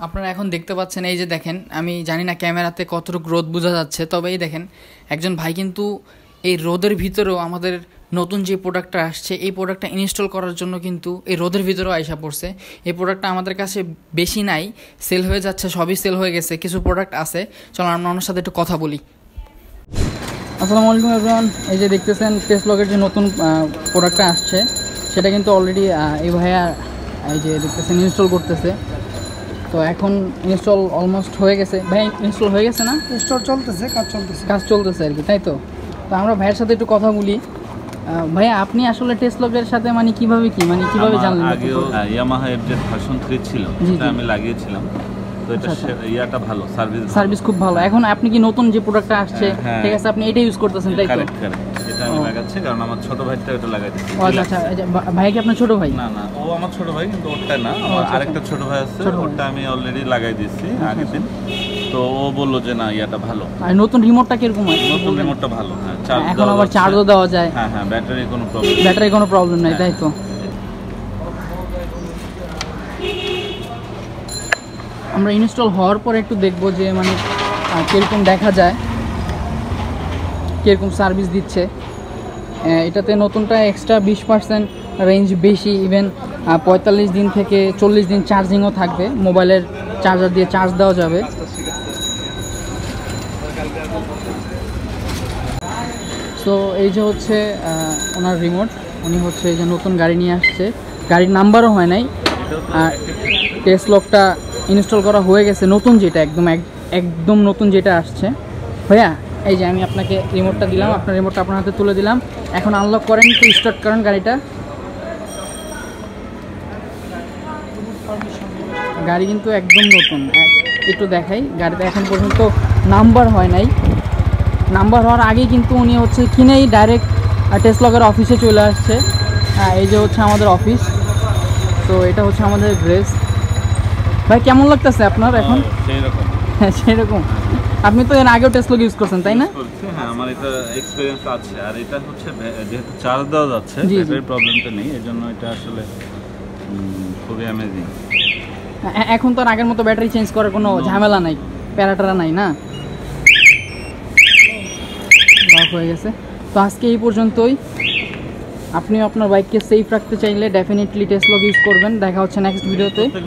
আপনারা এখন দেখতে পাচ্ছেন, এই যে দেখেন, আমি জানি না ক্যামেরাতে কতটুকু রোদ বোঝা যাচ্ছে, তবে এই দেখেন একজন ভাই কিন্তু এই রোদের ভিতরেও আমাদের নতুন যে প্রোডাক্টটা আসছে এই প্রোডাক্টটা ইনস্টল করার জন্য কিন্তু এই রোদের ভিতরেও আইসা পড়ছে। এই প্রোডাক্টটা আমাদের কাছে বেশি নাই, সেল হয়ে যাচ্ছে, সবই সেল হয়ে গেছে, কিছু প্রোডাক্ট আছে। চলো আমরা ওনার সাথে একটু কথা বলি। আসসালামু আলাইকুম এভরিওয়ান। এই যে দেখতেছেন টেসলকের যে নতুন প্রোডাক্টটা আসছে সেটা কিন্তু অলরেডি এই ভাইয়া এই যে দেখতেছেন ইনস্টল করতেছে। তো এখন ইনস্টল অলমোস্ট হয়ে গেছে। ভাই ইনস্টল হয়ে গেছে না? ইনস্টল চলতেছে, কাজ চলতেছে আর কি, তাই তো? তো আমরা ভাইয়ের সাথে একটু কথা বলি। ভাইয়া আপনি আসলে টেসলকের সাথে কিভাবে জানলেন? আগেও ইয়ামাহা এফজেড ভার্সন 3 ছিল, যেটা আমি লাগিয়েছিলাম। তো এটা ইয়াটা ভালো, সার্ভিস খুব ভালো। এখন আপনি কি নতুন যে প্রোডাক্টটা আসছে, ঠিক আছে, আপনি এটা ইউজ করতেছেন, তাই তো? কারেক্ট। এটা আমি লাগাচ্ছি কারণ আমার ছোট ভাইটা এটা লাগাইতেছে। আচ্ছা, ভাই কি আপনার ছোট ভাই? না, ও আমার ছোট ভাই, কিন্তু ওরটা না, আমার আরেকটা ছোট ভাই আছে, ওরটা আমি অলরেডি লাগাই দিয়েছি আগের দিন। তো ও বললো যে না, ইয়াটা ভালো। আর নতুন রিমোটটা কিরকম হয়? নতুন রিমোটটা ভালো, হ্যাঁ। এখন আবার চার্জও দেওয়া যায়। হ্যাঁ, ব্যাটারি কোনো প্রবলেম নাই, তাই তো? আমরা ইনস্টল হওয়ার পর একটু দেখবো যে কীরকম দেখা যায়, কীরকম সার্ভিস দিচ্ছে। এটাতে নতুনটা এক্সট্রা 20% রেঞ্জ বেশি, ইভেন 45 দিন থেকে 40 দিন চার্জিংও থাকবে। মোবাইলের চার্জার দিয়ে চার্জ দেওয়া যাবে। সো এই যে হচ্ছে ওনার রিমোট। উনি হচ্ছে এই যে নতুন গাড়ি নিয়ে আসছে, গাড়ির নাম্বারও হয় নাই। আর টেসলকটা ইনস্টল করা হয়ে গেছে, নতুন যেটা একদম নতুন যেটা আসছে। ভাইয়া এই যে আমি আপনাকে রিমোটটা দিলাম, আপনার রিমোটটা আপনার হাতে তুলে দিলাম। এখন আনলক করেন, একটু স্টার্ট করেন গাড়িটা। গাড়ি কিন্তু একদম নতুন। একটু দেখাই, গাড়িতে এখন পর্যন্ত নাম্বার হয় নাই। নাম্বার হওয়ার আগেই কিন্তু উনি হচ্ছে কিনেই ডাইরেক্ট টেসলকের অফিসে চলে আসছে। এই যে হচ্ছে আমাদের অফিস। তো এটা হচ্ছে আমাদের গ্রেস। ভাই কেমন লাগতেছে আপনার এখন? সেরকম। আপনি তো এর আগেও টেসলক ইউজ করছেন, তাই না? হ্যাঁ, আমার এটা এক্সপেরিয়েন্স আছে। আর এটা হচ্ছে যেহেতু চার্জ দেওয়া যাচ্ছে, ব্যাটারির প্রবলেমটা নেই, এজন্য এটা আসলে খুবই অ্যামেজিং। এখন তো আর আগের মতো ব্যাটারি চেঞ্জ করার কোনো ঝামেলা নাই, প্যারাটারা নাই, না? লক হয়ে গেছে। তো আজকে এই পর্যন্তই। আপনিও আপনার বাইককে সেফ রাখতে চাইলে ডেফিনেটলি টেসলক ইউজ করবেন। দেখা হচ্ছে নেক্সট ভিডিওতে।